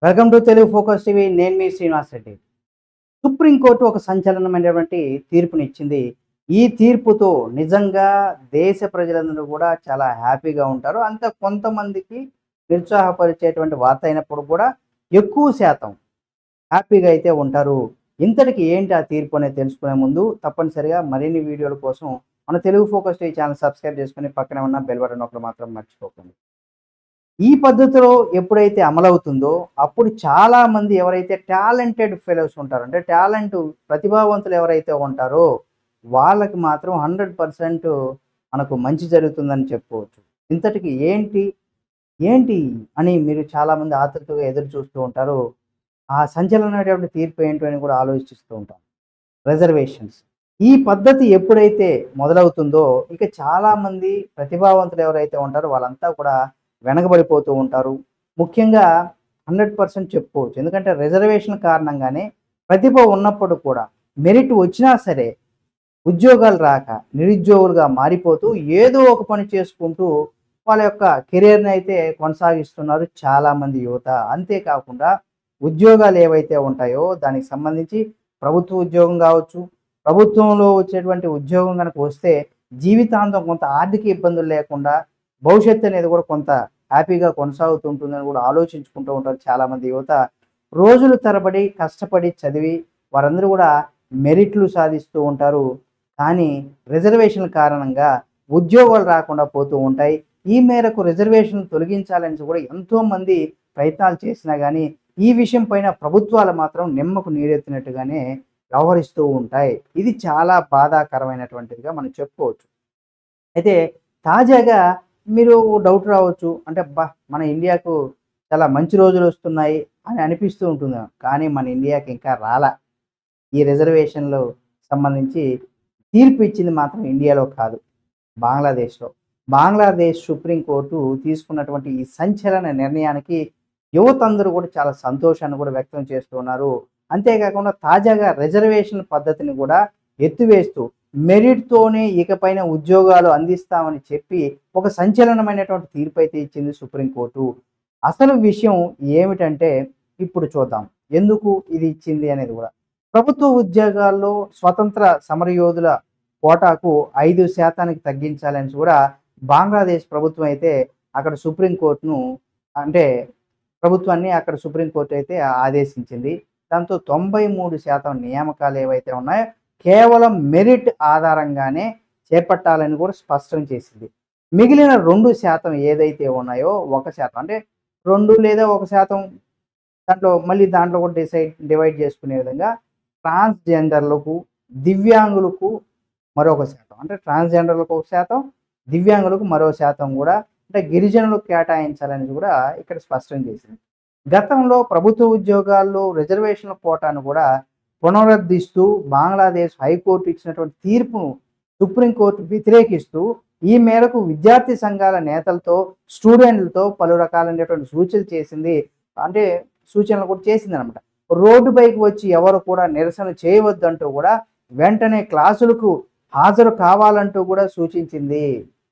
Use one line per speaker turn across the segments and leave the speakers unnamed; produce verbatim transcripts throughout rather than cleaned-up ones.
Welcome to Telugu focus TV. నేను మీ Srinivas Reddy. Supreme court ఒక సంచలనమైనటువంటి తీర్పునిచ్చింది. ఈ తీర్పుతో నిజంగా దేశ ప్రజలందరూ కూడా చాలా హ్యాపీగా ఉంటారు. అంత కొంతమందికి నిరుత్సాహపరిచేటువంటి వార్త అయినప్పుడు కూడా ఎక్కువ శాతం హ్యాపీగా అయితే ఉంటారు. ఇంతటికి ఏంటి ఆ తీర్పు అనేది తెలుసుకునే ముందు తప్పనిసరిగా మరిన్ని వీడియోల కోసం మన Telugu focus TV channel subscribe చేసుకొని పక్కనే ఉన్న బెల్ బటన్ నొక్కడం మాత్రం మర్చిపోకండి. ఈ పద్ధతిలో ఎప్పుడైతే అమలవుతుందో అప్పుడు చాలామంది ఎవరైతే టాలెంటెడ్ ఫెలోస్ ఉంటారో, అంటే టాలెంట్ ప్రతిభావంతులు ఎవరైతే ఉంటారో వాళ్ళకి మాత్రం హండ్రెడ్ పర్సెంట్ మనకు మంచి జరుగుతుందని చెప్పుకోవచ్చు. ఇంతటికి ఏంటి ఏంటి అని మీరు చాలామంది ఆతృతగా ఎదురు చూస్తూ ఉంటారు. ఆ సంచలనమైనటువంటి తీర్పు ఏంటో అని కూడా ఆలోచిస్తూ ఉంటారు. రిజర్వేషన్స్ ఈ పద్ధతి ఎప్పుడైతే మొదలవుతుందో ఇక చాలామంది ప్రతిభావంతులు ఎవరైతే ఉంటారో వాళ్ళంతా కూడా వెనకబడిపోతూ ఉంటారు. ముఖ్యంగా హండ్రెడ్ పర్సెంట్ చెప్పుకోవచ్చు. ఎందుకంటే రిజర్వేషన్ కారణంగానే ప్రతిభ ఉన్నప్పుడు కూడా మెరిట్ వచ్చినా సరే ఉద్యోగాలు రాక నిరుద్యోగులుగా మారిపోతూ ఏదో ఒక పని చేసుకుంటూ వాళ్ళ యొక్క కెరియర్ని అయితే కొనసాగిస్తున్నారు చాలామంది యువత. అంతేకాకుండా ఉద్యోగాలు ఏవైతే ఉంటాయో దానికి సంబంధించి ప్రభుత్వ ఉద్యోగం కావచ్చు, ప్రభుత్వంలో వచ్చేటువంటి ఉద్యోగం కనుక వస్తే జీవితాంతం కొంత ఆర్థిక ఇబ్బందులు లేకుండా భవిష్యత్తు అనేది కూడా కొంత హ్యాపీగా కొనసాగుతుంటుందని కూడా ఆలోచించుకుంటూ ఉంటారు చాలామంది యువత. రోజులు తరబడి కష్టపడి చదివి వారందరూ కూడా మెరిట్లు సాధిస్తూ ఉంటారు. కానీ రిజర్వేషన్ల కారణంగా ఉద్యోగాలు రాకుండా పోతూ ఉంటాయి. ఈ మేరకు రిజర్వేషన్ తొలగించాలని కూడా ఎంతోమంది ప్రయత్నాలు చేసినా కానీ ఈ విషయం పైన ప్రభుత్వాలు మాత్రం నిమ్మకు నీరెత్తినట్టుగానే వ్యవహరిస్తూ ఉంటాయి. ఇది చాలా బాధాకరమైనటువంటిదిగా మనం చెప్పుకోవచ్చు. అయితే తాజాగా మీరు డౌట్ రావచ్చు, అంటే అబ్బా మన ఇండియాకు చాలా మంచి రోజులు వస్తున్నాయి అని అనిపిస్తూ ఉంటుంది. కానీ మన ఇండియాకి ఇంకా రాలా. ఈ రిజర్వేషన్లు సంబంధించి తీర్పు ఇచ్చింది మాత్రం ఇండియాలో కాదు, బంగ్లాదేశ్లో. బంగ్లాదేశ్ సుప్రీంకోర్టు తీసుకున్నటువంటి ఈ సంచలన నిర్ణయానికి యువత అందరూ కూడా చాలా సంతోషాన్ని కూడా వ్యక్తం చేస్తున్నారు. అంతేకాకుండా తాజాగా రిజర్వేషన్ పద్ధతిని కూడా ఎత్తివేస్తూ మెరిట్తోనే ఇకపైన ఉద్యోగాలు అందిస్తామని చెప్పి ఒక సంచలనమైనటువంటి తీర్పు అయితే ఇచ్చింది సుప్రీంకోర్టు. అసలు విషయం ఏమిటంటే ఇప్పుడు చూద్దాం ఎందుకు ఇది ఇచ్చింది అనేది కూడా. ప్రభుత్వ ఉద్యోగాల్లో స్వతంత్ర సమరయోధుల కోటాకు ఐదు శాతానికి తగ్గించాలని కూడా బంగ్లాదేశ్ ప్రభుత్వం అయితే అక్కడ సుప్రీంకోర్టును అంటే ప్రభుత్వాన్ని అక్కడ సుప్రీంకోర్టు అయితే ఆదేశించింది. దాంతో తొంభై మూడు శాతం నియామకాలు ఏవైతే ఉన్నాయో కేవలం మెరిట్ ఆధారంగానే చేపట్టాలని కూడా స్పష్టం చేసింది. మిగిలిన రెండు శాతం ఏదైతే ఉన్నాయో ఒక శాతం అంటే రెండు లేదా ఒక శాతం దాంట్లో మళ్ళీ దాంట్లో కూడా డిసైడ్ డివైడ్ చేసుకునే విధంగా ట్రాన్స్జెండర్లకు దివ్యాంగులకు మరొక శాతం, అంటే ట్రాన్స్జెండర్లకు ఒక శాతం దివ్యాంగులకు మరో శాతం కూడా అంటే గిరిజనులకు కేటాయించాలని కూడా ఇక్కడ స్పష్టం చేసింది. గతంలో ప్రభుత్వ ఉద్యోగాల్లో రిజర్వేషన్ల కోటాను కూడా పునరుద్ధరిస్తూ బంగ్లాదేశ్ హైకోర్టు ఇచ్చినటువంటి తీర్పును సుప్రీంకోర్టు వ్యతిరేకిస్తూ ఈ మేరకు విద్యార్థి సంఘాల నేతలతో స్టూడెంట్లతో పలు రకాలైనటువంటి సూచనలు చేసింది. అంటే సూచనలు కూడా చేసింది అనమాట. రోడ్డుపైకి వచ్చి ఎవరు కూడా నిరసన చేయవద్దంటూ కూడా వెంటనే క్లాసులకు హాజరు కావాలంటూ కూడా సూచించింది.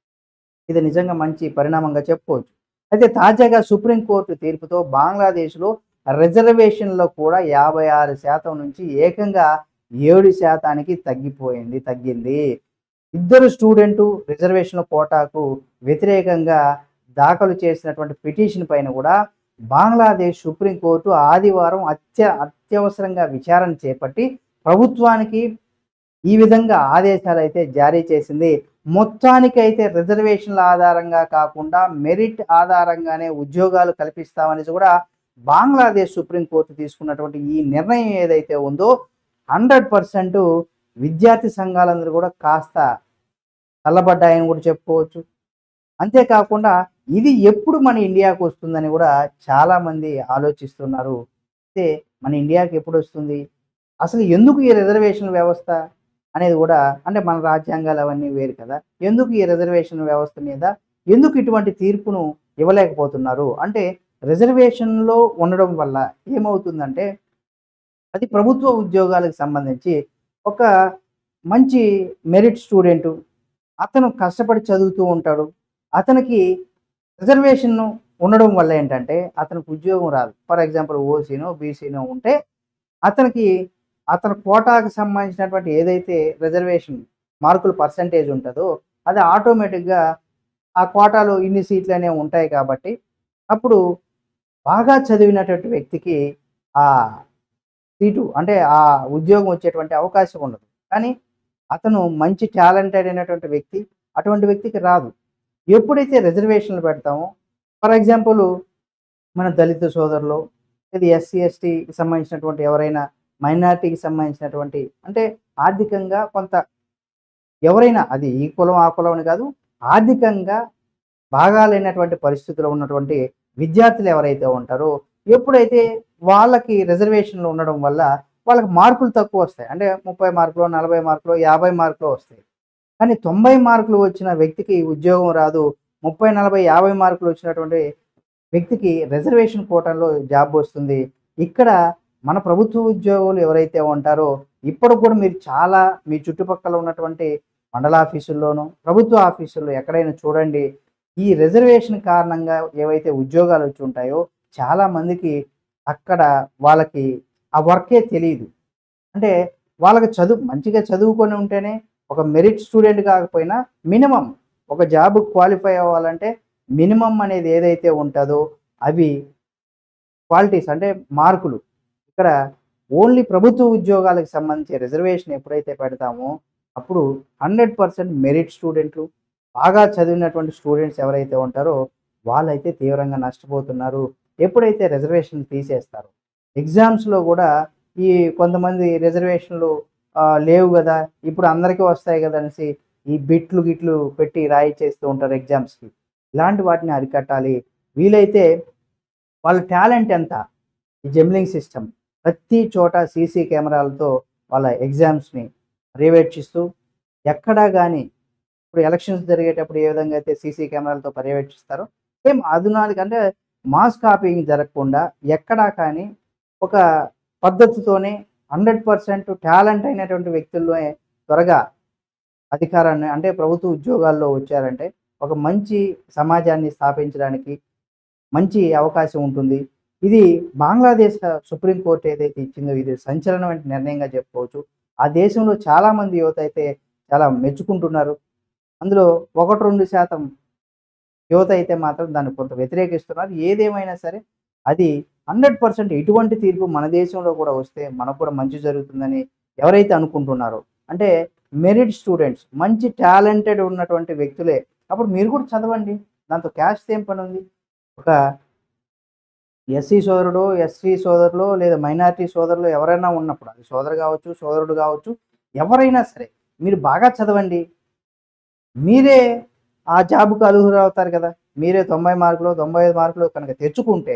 ఇది నిజంగా మంచి పరిణామంగా చెప్పుకోవచ్చు. అయితే తాజాగా సుప్రీంకోర్టు తీర్పుతో బంగ్లాదేశ్లో రిజర్వేషన్లో కూడా యాభై ఆరు శాతం నుంచి ఏకంగా ఏడు శాతానికి తగ్గిపోయింది తగ్గింది. ఇద్దరు స్టూడెంటు రిజర్వేషన్ల కోటాకు వ్యతిరేకంగా దాఖలు చేసినటువంటి పిటిషన్ పైన కూడా బంగ్లాదేశ్ సుప్రీంకోర్టు ఆదివారం అత్య అత్యవసరంగా విచారణ చేపట్టి ప్రభుత్వానికి ఈ విధంగా ఆదేశాలు అయితే జారీ చేసింది. మొత్తానికైతే రిజర్వేషన్ల ఆధారంగా కాకుండా మెరిట్ ఆధారంగానే ఉద్యోగాలు కల్పిస్తామని కూడా బంగ్లాదేశ్ సుప్రీంకోర్టు తీసుకున్నటువంటి ఈ నిర్ణయం ఏదైతే ఉందో హండ్రెడ్ పర్సెంట్ విద్యార్థి సంఘాలందరూ కూడా కాస్త చల్లబడ్డాయని కూడా చెప్పుకోవచ్చు. అంతేకాకుండా ఇది ఎప్పుడు మన ఇండియాకు వస్తుందని కూడా చాలామంది ఆలోచిస్తున్నారు. అయితే మన ఇండియాకి ఎప్పుడు వస్తుంది, అసలు ఎందుకు ఈ రిజర్వేషన్ వ్యవస్థ అనేది కూడా, అంటే మన రాజ్యాంగాలు అవన్నీ వేరు కదా, ఎందుకు ఈ రిజర్వేషన్ వ్యవస్థ మీద ఎందుకు ఇటువంటి తీర్పును ఇవ్వలేకపోతున్నారు అంటే రిజర్వేషన్లో ఉండడం వల్ల ఏమవుతుందంటే అది ప్రభుత్వ ఉద్యోగాలకు సంబంధించి ఒక మంచి మెరిట్ స్టూడెంటు అతను కష్టపడి చదువుతూ ఉంటాడు. అతనికి రిజర్వేషన్ను ఉండడం వల్ల ఏంటంటే అతనికి ఉద్యోగం రాదు. ఫర్ ఎగ్జాంపుల్ ఓసీనో, బీసీనో ఉంటే అతనికి అతని కోటాకు సంబంధించినటువంటి ఏదైతే రిజర్వేషన్ మార్కుల పర్సెంటేజ్ ఉంటదో అది ఆటోమేటిక్‌గా ఆ కోటాలో ఇన్ని సీట్లనేవి ఉంటాయి కాబట్టి అప్పుడు బాగా చదివినటువంటి వ్యక్తికి ఆ సీటు అంటే ఆ ఉద్యోగం వచ్చేటువంటి అవకాశం ఉండదు. కానీ అతను మంచి టాలెంటెడ్ అయినటువంటి వ్యక్తి అటువంటి వ్యక్తికి రాదు. ఎప్పుడైతే రిజర్వేషన్‌లు పెడతామో ఫర్ ఎగ్జాంపుల్ మన దళిత సోదరులో ఇది ఎస్సీ, ఎస్టీకి సంబంధించినటువంటి ఎవరైనా మైనారిటీకి సంబంధించినటువంటి అంటే ఆర్థికంగా కొంత ఎవరైనా అది ఈ కులం, ఆ కులం అని కాదు. ఆర్థికంగా బాగా లేనటువంటి పరిస్థితిలో ఉన్నటువంటి విద్యార్థులు ఎవరైతే ఉంటారో ఎప్పుడైతే వాళ్ళకి రిజర్వేషన్‌లు ఉండడం వల్ల వాళ్ళకి మార్కులు తక్కువొస్తాయి. అంటే ముప్పై మార్కులో, నలభై మార్కులో, యాభై మార్కులో వస్తాయి. కానీ తొంభై మార్కులు వచ్చిన వ్యక్తికి ఉద్యోగం రాదు. ముప్పై, నలభై, యాభై మార్కులు వచ్చినటువంటి వ్యక్తికి రిజర్వేషన్ కోటాలో జాబ్ వస్తుంది. ఇక్కడ మన ప్రభుత్వ ఉద్యోగులు ఎవరైతే ఉంటారో ఇప్పటికి కూడా మీరు చాలా మీ చుట్టుపక్కల ఉన్నటువంటి మండల ఆఫీసుల్లోనూ, ప్రభుత్వ ఆఫీసుల్లో ఎక్కడైనా చూడండి. ఈ రిజర్వేషన్ కారణంగా ఏవైతే ఉద్యోగాలు వచ్చి ఉంటాయో చాలామందికి అక్కడ వాళ్ళకి ఆ వర్కే తెలీదు. అంటే వాళ్ళకి చదువు మంచిగా చదువుకొని ఉంటేనే ఒక మెరిట్ స్టూడెంట్ కాకపోయినా మినిమమ్ ఒక జాబ్‌కి క్వాలిఫై అవ్వాలంటే మినిమమ్ అనేది ఏదైతే ఉంటదో అవి క్వాలిటీస్ అంటే మార్కులు. ఇక్కడ ఓన్లీ ప్రభుత్వ ఉద్యోగాలకు సంబంధించి రిజర్వేషన్ ఎప్పుడైతే పెడతామో అప్పుడు వంద శాతం మెరిట్ స్టూడెంట్లు బాగా చదివినటువంటి స్టూడెంట్స్ ఎవరైతే ఉంటారో వాళ్ళైతే తీవ్రంగా నష్టపోతున్నారు. ఎప్పుడైతే రిజర్వేషన్‌లు తీసేస్తారో ఎగ్జామ్స్‌లో కూడా ఈ కొంతమంది రిజర్వేషన్‌లు ఆహ్, లేవు గదా! ఇప్పుడు అందరికీ వస్తాయి గదా! అనేసి ఈ బిట్లు, గిట్లు పెట్టి రాయిచ్చేస్తూ ఉంటారు ఎగ్జామ్స్‌కి. ఇలాంటి వాటిని అరికట్టాలి. వీలైతే వాళ్ళ టాలెంట్ ఎంత? ఈ జంబ్లింగ్ సిస్టమ్ ప్రతి చోట సీసీ కెమెరాలతో వాళ్ళ ఎగ్జామ్స్‌ని పర్యవేక్షిస్తూ ఎక్కడా గాని ఇప్పుడు ఎలక్షన్స్ జరిగేటప్పుడు ఏ విధంగా అయితే సీసీ కెమెరాలతో పర్యవేక్షిస్తారో సేమ్ అధునాతన అంటే మాస్ కాపీయింగ్ జరగకుండా ఎక్కడా కానీ ఒక పద్ధతితోనే వంద శాతం టాలెంట్ అయినటువంటి వ్యక్తుల్లోనే త్వరగా అధికారాన్ని అంటే ప్రభుత్వ ఉద్యోగాల్లో వచ్చారంటే ఒక మంచి సమాజాన్ని స్థాపించడానికి మంచి అవకాశం ఉంటుంది. ఇది బంగ్లాదేశ్ సుప్రీం కోర్ట్ ఏదైతే ఇచ్చిందో ఇది సంచలనమైన నిర్ణయంగా చెప్పుకోవచ్చు. ఆ దేశంలో చాలామంది యువత అయితే చాలా మెచ్చుకుంటున్నారు. అందులో ఒకటి, రెండు శాతం యువత అయితే మాత్రం దాన్ని కొంత వ్యతిరేకిస్తున్నారు. ఏదేమైనా సరే అది వంద శాతం ఇటువంటి తీర్పు మన దేశంలో కూడా వస్తే మనకు కూడా మంచి జరుగుతుందని ఎవరైతే అనుకుంటున్నారో అంటే మెరిట్ స్టూడెంట్స్ మంచి టాలెంటెడ్ ఉన్నటువంటి వ్యక్తులే అప్పుడు మీరు కూడా చదవండి. దాంతో క్యాస్ట్ ఏం పని ఉంది? ఒక ఎస్సీ సోదరుడో, ఎస్టీ సోదరులో లేదా మైనారిటీ సోదరులు ఎవరైనా ఉన్నప్పుడు అది సోదరు కావచ్చు, సోదరుడు కావచ్చు, ఎవరైనా సరే మీరు బాగా చదవండి. మీరే ఆ జాబ్‌కి అర్హులవుతారు కదా! మీరే తొంభై మార్కులో, తొంభై ఐదు మార్కులో కనుక తెచ్చుకుంటే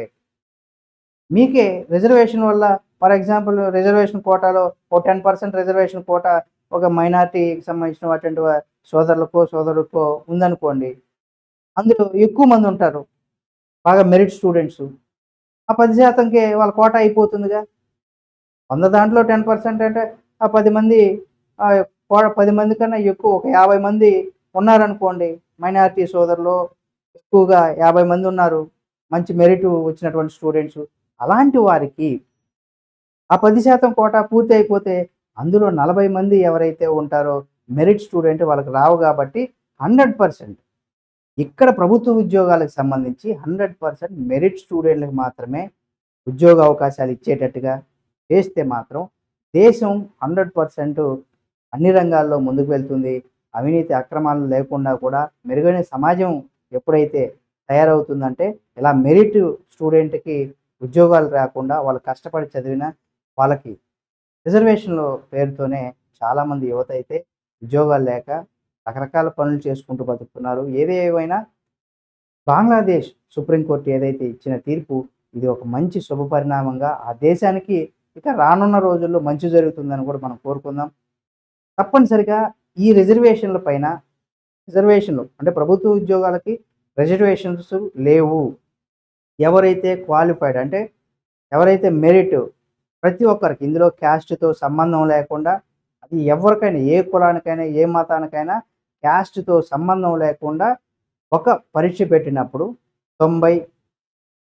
మీకే రిజర్వేషన్ వల్ల ఫర్ ఎగ్జాంపుల్ రిజర్వేషన్ కోటాలో ఓ పది శాతం రిజర్వేషన్ కోటా ఒక మైనారిటీకి సంబంధించినటువంటి వ సోదరులకో, సోదరులకో ఉందనుకోండి. అందులో ఎక్కువ మంది ఉంటారు. బాగా మెరిట్ స్టూడెంట్సు. ఆ పది శాతంకే వాళ్ళ కోటా అయిపోతుందిగా. వంద దాంట్లో పది శాతం అంటే ఆ పది మంది ఆహ్, కో పది మంది కన్నా ఎక్కువ ఒక యాభై మంది ఉన్నారనుకోండి. మైనారిటీ సోదరులు ఎక్కువగా యాభై మంది ఉన్నారు. మంచి మెరిట్ వచ్చినటువంటి స్టూడెంట్సు. అలాంటి వారికి ఆ పది శాతం కోటా పూర్తి అయిపోతే అందులో నలభై మంది ఎవరైతే ఉంటారో మెరిట్ స్టూడెంట్ వాళ్ళకి రావు కాబట్టి వంద శాతం ఇక్కడ ప్రభుత్వ ఉద్యోగాలకు సంబంధించి వంద శాతం మెరిట్ స్టూడెంట్‌లకు మాత్రమే ఉద్యోగ అవకాశాలు ఇచ్చేటట్టుగా చేస్తే మాత్రం దేశం వంద శాతం అన్ని రంగాల్లో ముందుకు వెళ్తుంది. అవినీతి అక్రమాలు లేకుండా కూడా మెరుగైన సమాజం ఎప్పుడైతే తయారవుతుందంటే ఇలా మెరిట్ స్టూడెంట్‌కి ఉద్యోగాలు రాకుండా వాళ్ళు కష్టపడి చదివిన వాళ్ళకి రిజర్వేషన్‌ల పేరుతోనే చాలామంది యువత అయితే ఉద్యోగాలు లేక రకరకాల పనులు చేసుకుంటూ బతుకుతున్నారు. ఏది ఏమైనా బంగ్లాదేశ్ సుప్రీంకోర్టు ఏదైతే ఇచ్చిన తీర్పు ఇది ఒక మంచి శుభపరిణామంగా ఆ దేశానికి ఇక రానున్న రోజుల్లో మంచి జరుగుతుందని కూడా మనం కోరుకుందాం. తప్పనిసరిగా ఈ రిజర్వేషన్ల పైన రిజర్వేషన్లు అంటే ప్రభుత్వ ఉద్యోగాలకి రిజర్వేషన్స్ లేవు. ఎవరైతే క్వాలిఫైడ్ అంటే ఎవరైతే మెరిట్ ప్రతి ఒక్కరికి ఇందులో క్యాస్ట్‌తో సంబంధం లేకుండా అది ఎవరికైనా ఏ కులానికైనా, ఏ మతానికైనా క్యాస్ట్‌తో సంబంధం లేకుండా ఒక పరీక్ష పెట్టినప్పుడు తొంభై,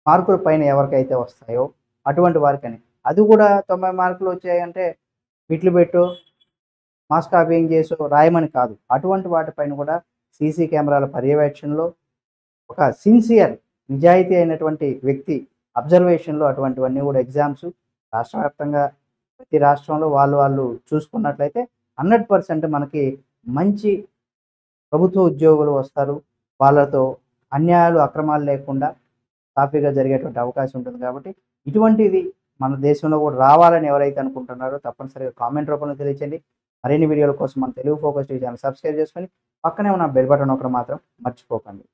మార్కుల పైన ఎవరికైతే వస్తాయో అటువంటి వారికని. అది కూడా తొంభై మార్కులు వచ్చాయంటే బిట్లు పెట్టు, మాస్ కాపీయింగ్ చేసో రాయమని కాదు. అటువంటి వాటిపైన కూడా సీసీ కెమెరాల పర్యవేక్షణలో ఒక సిన్సియర్ నిజాయితీ అయినటువంటి వ్యక్తి అబ్జర్వేషన్‌లో అటువంటివన్నీ కూడా ఎగ్జామ్స్ రాష్ట్ర వ్యాప్తంగా ప్రతి రాష్ట్రంలో వాళ్ళు వాళ్ళు చూసుకున్నట్లయితే వంద శాతం మనకి మంచి ప్రభుత్వ ఉద్యోగులు వస్తారు. వాళ్ళతో అన్యాయాలు, అక్రమాలు లేకుండా సాఫీగా జరిగేటువంటి అవకాశం ఉంటుంది కాబట్టి ఇటువంటిది మన దేశంలో కూడా రావాలని ఎవరైతే అనుకుంటున్నారో తప్పనిసరిగా కామెంట్ రూపంలో తెలియచేయండి. మరిన్ని వీడియోల కోసం మన Telugu focus TV channel subscribe చేసుకొని పక్కనే ఉన్న బెల్ బటన్ నొక్కడం మాత్రం మర్చిపోకండి.